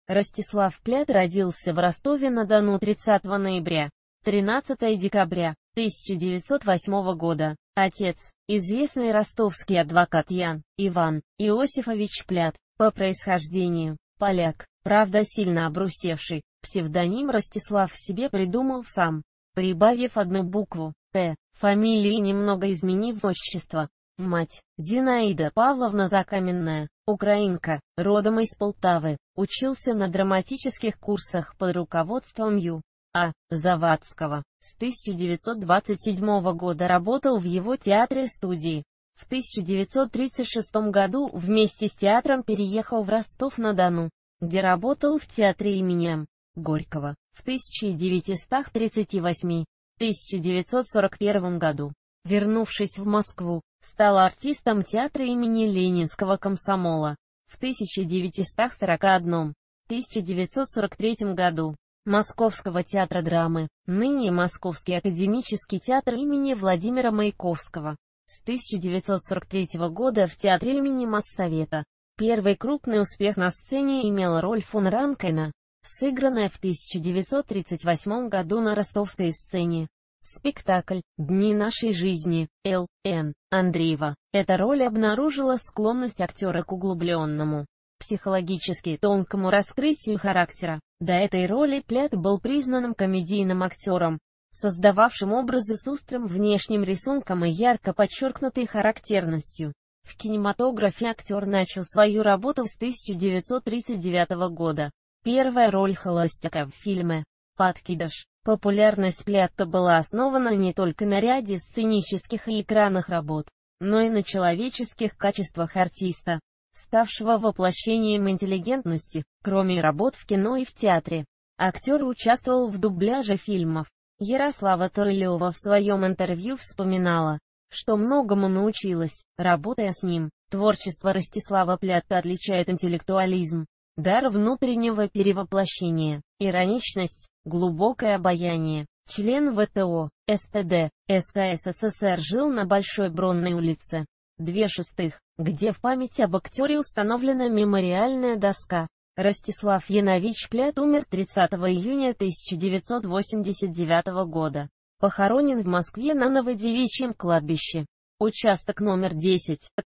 Ростислав Плят родился в Ростове-на-Дону 30 ноября, 13 декабря 1908 года. Отец – известный ростовский адвокат Ян Иван Иосифович Плят, по происхождению поляк, правда сильно обрусевший. Псевдоним Ростислав себе придумал сам, прибавив одну букву «Т», фамилии немного изменив отчество. Мать – Зинаида Павловна Закаменная, украинка, родом из Полтавы, учился на драматических курсах под руководством Ю.А. Завадского. С 1927 года работал в его театре-студии. В 1936 году вместе с театром переехал в Ростов-на-Дону, где работал в театре имени М. Горького. В 1938-1941 году, вернувшись в Москву, стал артистом театра имени Ленинского комсомола. В 1941-1943 году, Московского театра драмы, ныне Московский академический театр имени Владимира Маяковского. С 1943 года в театре имени Моссовета. Первый крупный успех на сцене имела роль фон Ранкайна, сыгранная в 1938 году на ростовской сцене. Спектакль «Дни нашей жизни» Л.Н. Андреева. Эта роль обнаружила склонность актера к углубленному, психологически тонкому раскрытию характера. До этой роли Плят был признанным комедийным актером, создававшим образы с острым внешним рисунком и ярко подчеркнутой характерностью. В кинематографе актер начал свою работу с 1939 года. Первая роль холостяка в фильме «Подкидыш». Популярность Плята была основана не только на ряде сценических и экранных работ, но и на человеческих качествах артиста, ставшего воплощением интеллигентности. Кроме работ в кино и в театре, актер участвовал в дубляже фильмов. Ярослава Торылева в своем интервью вспоминала, что многому научилась, работая с ним. Творчество Ростислава Плята отличает интеллектуализм, дар внутреннего перевоплощения, ироничность, глубокое обаяние. Член ВТО, СТД, СК СССР, жил на Большой Бронной улице, 2/6, где в память об актере установлена мемориальная доска. Ростислав Янович Плят умер 30 июня 1989 года. Похоронен в Москве на Новодевичьем кладбище. Участок номер 10.